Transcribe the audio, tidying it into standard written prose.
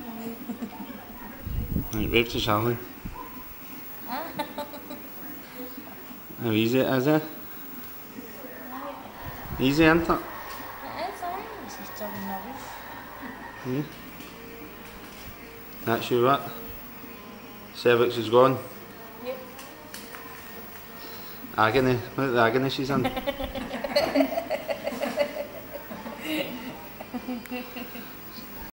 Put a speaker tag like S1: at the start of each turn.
S1: Right, wave to Charlie. How easy it is, eh? Easy, isn't it?
S2: It is, aye. It's just turning nervous.
S1: Yeah. That's you, what? Cervix is gone.
S2: Yep.
S1: Agony. Look at the agony she's in.